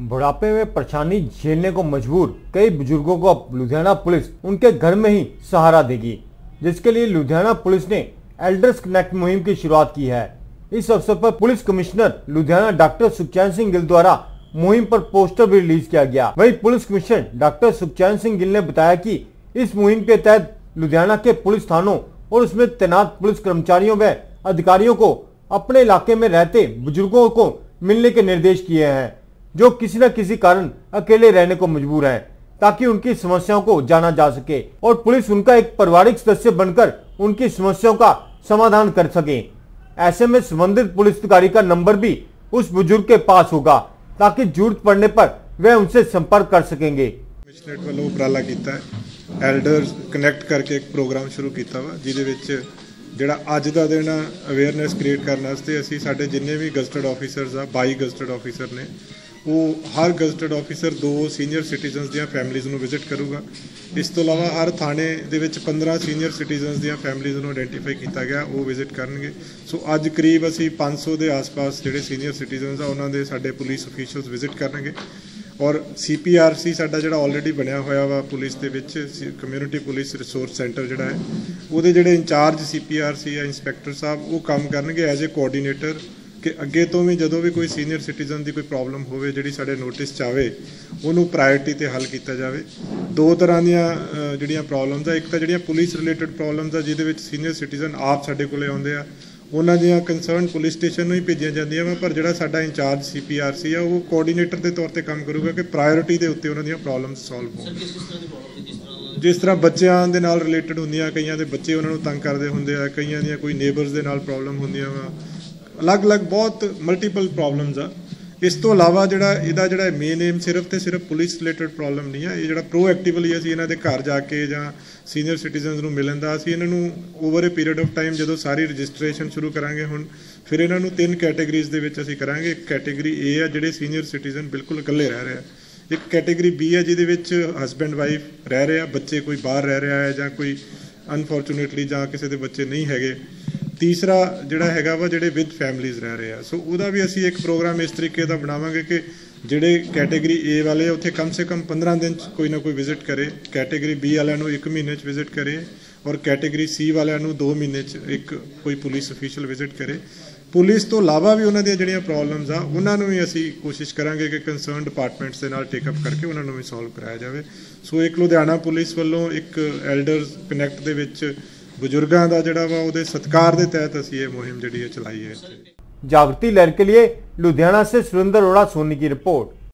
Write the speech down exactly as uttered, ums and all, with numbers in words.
बुढ़ापे में परेशानी झेलने को मजबूर कई बुजुर्गों को अब लुधियाना पुलिस उनके घर में ही सहारा देगी, जिसके लिए लुधियाना पुलिस ने एल्डर्स कनेक्ट मुहिम की शुरुआत की है। इस अवसर पर police commissioner Ludhiana doctor Sukhchain Singh Gill द्वारा मुहिम पर पोस्टर भी रिलीज किया गया। वहीं police commissioner doctor Sukhchain Singh Gill ने बताया कि इस मुहिम के तहत लुधियाना के पुलिस थानों और उसमें तैनात पुलिस कर्मचारियों व अधिकारियों को अपने इलाके में रहते बुजुर्गों को मिलने के निर्देश किए हैं, जो किसी न किसी कारण अकेले रहने को मजबूर हैं, ताकि उनकी समस्याओं को जाना जा सके और पुलिस उनका एक पारिवारिक सदस्य बनकर उनकी समस्याओं का समाधान कर सके। ऐसे में संबंधित पुलिस अधिकारी का नंबर भी उस बुजुर्ग के पास होगा, ताकि जरूरत पड़ने पर वह उनसे संपर्क कर सकेंगे। कमिश्नरेट वालों उपराला किया है, एल्डर्स कनैक्ट करके एक प्रोग्राम शुरू किया वा, जिहदे ਜਿਹੜਾ ਅੱਜ ਦਾ ਦਿਨ ਅਵੇਅਰਨੈਸ ਕ੍ਰੀਏਟ ਕਰਨ ਵਾਸਤੇ ਅਸੀਂ ਸਾਡੇ ਜਿੰਨੇ ਵੀ ਗਜ਼ਟਡ ਆਫੀਸਰਸ ਆ ਬਾਈ ਗਜ਼ਟਡ ਆਫੀਸਰ ਨੇ, ਉਹ ਹਰ ਗਜ਼ਟਡ ਆਫੀਸਰ ਦੋ ਸੀਨੀਅਰ ਸਿਟੀਜ਼ਨਸ ਦੀਆਂ ਫੈਮਿਲੀਜ਼ ਨੂੰ ਵਿਜ਼ਿਟ ਕਰੂਗਾ। ਇਸ ਤੋਂ ਇਲਾਵਾ ਹਰ ਥਾਣੇ ਦੇ ਵਿੱਚ ਪੰਦਰਾਂ ਸੀਨੀਅਰ ਸਿਟੀਜ਼ਨਸ ਦੀਆਂ ਫੈਮਿਲੀਜ਼ ਨੂੰ ਆਇਡੈਂਟੀਫਾਈ ਕੀਤਾ ਗਿਆ, ਉਹ ਵਿਜ਼ਿਟ ਕਰਨਗੇ। ਸੋ ਅੱਜ ਕਰੀਬ ਅਸੀਂ ਪੰਜ ਸੌ ਦੇ ਆਸ-ਪਾਸ ਜਿਹੜੇ ਸੀਨੀਅਰ ਸਿਟੀਜ਼ਨਸ ਆ ਉਹਨਾਂ ਦੇ ਸਾਡੇ ਪੁਲਿਸ ਅਫੀਸ਼ੀਅਲਸ ਵਿਜ਼ਿਟ ਕਰਨਗੇ। और सी पी आर सी साडा जिहड़ा ऑलरेडी बनया होया वा पुलिस दे विच कम्यूनिटी पुलिस रिसोर्स सेंटर जिहड़ा है, उहदे जिहड़े incharge C P R C या इंस्पैक्टर साहब वो काम करनगे एज ए कोआर्डीनेटर कि अगे तो भी जदों भी कोई सीनियर सिटीजन की कोई प्रॉब्लम होवे जिहड़ी साडे नोटिस च आवे उहनूं प्रायोरिटी ते हल किया जाए। दो तरह दीयां जिहड़ियां प्रॉब्लम्स आ, एक तां जिहड़ियां पुलिस रिलेटेड प्रॉब्लम्स आ जिहदे विच सीनियर सिटीजन आप साडे कोले आउंदे आ, उन्होंने ਦੀਆਂ कंसर्न पुलिस स्टेशन ਨੂੰ ਹੀ ਭੇਜੀਆਂ ਜਾਂਦੀਆਂ ਵਾ, ਪਰ ਜਿਹੜਾ ਸਾਡਾ ਇੰਚਾਰਜ ਸੀ ਪੀ ਆਰ ਸੀ ਆ ਉਹ ਕੋਆਰਡੀਨੇਟਰ ਦੇ ਤੌਰ ਤੇ ਕੰਮ ਕਰੂਗਾ ਕਿ ਪ੍ਰਾਇੋਰਟੀ ਦੇ ਉੱਤੇ ਉਹਨਾਂ ਦੀਆਂ ਪ੍ਰੋਬਲਮਸ ਸੋਲਵ ਹੋਣ। ਜਿਸ ਤਰ੍ਹਾਂ ਬੱਚਿਆਂ ਦੇ ਨਾਲ ਰਿਲੇਟਡ ਹੁੰਦੀਆਂ, ਕਈਆਂ ਦੇ ਬੱਚੇ ਉਹਨਾਂ ਨੂੰ ਤੰਗ ਕਰਦੇ ਹੁੰਦੇ ਆ, ਕਈਆਂ ਦੀਆਂ ਕੋਈ ਨੇਬਰਸ ਦੇ ਨਾਲ ਪ੍ਰੋਬਲਮ ਹੁੰਦੀਆਂ ਵਾ, ਅਲੱਗ-ਅਲੱਗ ਬਹੁਤ ਮਲਟੀਪਲ ਪ੍ਰੋਬਲਮਸ ਆ। ਇਸ ਤੋਂ ਇਲਾਵਾ ਜਿਹੜਾ ਇਹਦਾ ਜਿਹੜਾ ਮੇਨ ਏਮ ਸਿਰਫ ਤੇ ਸਿਰਫ ਪੁਲਿਸ ਰਿਲੇਟਡ ਪ੍ਰੋਬਲਮ ਨਹੀਂ ਆ, ਇਹ ਜਿਹੜਾ ਪ੍ਰੋਐਕਟਿਵਲੀ ਅਸੀਂ ਇਹਨਾਂ ਦੇ ਘਰ ਜਾ ਕੇ ਜਾਂ ਸੀਨੀਅਰ ਸਿਟੀਜ਼ਨਸ ਨੂੰ ਮਿਲਣ ਦਾ ਅਸੀਂ ਇਹਨਾਂ ਨੂੰ over a period of time ਜਦੋਂ ਸਾਰੀ ਰਜਿਸਟ੍ਰੇਸ਼ਨ ਸ਼ੁਰੂ ਕਰਾਂਗੇ ਹੁਣ, ਫਿਰ ਇਹਨਾਂ ਨੂੰ ਤਿੰਨ ਕੈਟੇਗਰੀਜ਼ ਦੇ ਵਿੱਚ ਅਸੀਂ ਕਰਾਂਗੇ। ਇੱਕ ਕੈਟੇਗਰੀ ਏ ਆ ਜਿਹੜੇ ਸੀਨੀਅਰ ਸਿਟੀਜ਼ਨ ਬਿਲਕੁਲ ਇਕੱਲੇ ਰਹਿ ਰਹੇ ਆ, ਇੱਕ ਕੈਟੇਗਰੀ ਬੀ ਆ ਜਿਹਦੇ ਵਿੱਚ ਹਸਬੈਂਡ ਵਾਈਫ ਰਹਿ ਰਹੇ ਆ, ਬੱਚੇ ਕੋਈ ਬਾਹਰ ਰਹਿ ਰਿਹਾ ਹੈ ਜਾਂ ਕੋਈ ਅਨਫੋਰਚੂਨੇਟਲੀ ਜਾਂ ਕਿਸੇ ਦੇ ਬੱਚੇ ਨਹੀਂ ਹੈਗੇ, तीसरा ਜਿਹੜਾ ਹੈਗਾ ਵਾ ਜਿਹੜੇ ਵਿਦ ਫੈਮਲੀਜ਼ ਰਹਿ ਰਹੇ ਆ। ਸੋ ਉਹਦਾ ਵੀ ਅਸੀਂ ਇੱਕ ਪ੍ਰੋਗਰਾਮ ਇਸ ਤਰੀਕੇ ਦਾ ਬਣਾਵਾਂਗੇ ਕਿ ਜਿਹੜੇ ਕੈਟੇਗਰੀ ਏ ਵਾਲੇ ਉੱਥੇ ਕਮ ਸੇ ਕਮ ਪੰਦਰਾਂ ਦਿਨ 'ਚ ਕੋਈ ਨਾ ਕੋਈ ਵਿਜ਼ਿਟ ਕਰੇ, ਕੈਟੇਗਰੀ ਬੀ ਵਾਲਿਆਂ ਨੂੰ ਇੱਕ ਮਹੀਨੇ 'ਚ ਵਿਜ਼ਿਟ ਕਰੇ ਔਰ ਕੈਟੇਗਰੀ ਸੀ ਵਾਲਿਆਂ ਨੂੰ ਦੋ ਮਹੀਨੇ 'ਚ ਇੱਕ ਕੋਈ ਪੁਲਿਸ ਅਫੀਸ਼ੀਅਲ ਵਿਜ਼ਿਟ ਕਰੇ। ਪੁਲਿਸ ਤੋਂ ਇਲਾਵਾ ਵੀ ਉਹਨਾਂ ਦੀਆਂ ਜਿਹੜੀਆਂ ਪ੍ਰੋਬਲਮਸ ਆ ਉਹਨਾਂ ਨੂੰ ਵੀ ਅਸੀਂ ਕੋਸ਼ਿਸ਼ ਕਰਾਂਗੇ ਕਿ ਕੰਸਰਨ ਡਿਪਾਰਟਮੈਂਟਸ ਦੇ ਨਾਲ ਟੇਕ ਅਪ ਕਰਕੇ ਉਹਨਾਂ ਨੂੰ ਵੀ ਸੋਲਵ ਕਰਾਇਆ ਜਾਵੇ। ਸੋ ਇੱਕ ਲੁਧਿਆਣਾ ਪੁਲਿਸ ਵੱਲੋਂ ਇੱਕ ਐਲਡਰਸ ਕਨੈਕਟ ਦੇ ਵਿੱਚ ਬਜ਼ੁਰਗਾਂ ਦਾ ਜਿਹੜਾ ਵਾ ਉਹਦੇ ਸਤਿਕਾਰ ਦੇ ਤਹਿਤ ਅਸੀਂ ਇਹ ਮੁਹਿੰਮ ਜਿਹੜੀ ਹੈ ਚਲਾਈ ਹੈ। जागृति लहर के लिए लुधियाना से सुरेंद्र अरोड़ा सोनी की रिपोर्ट।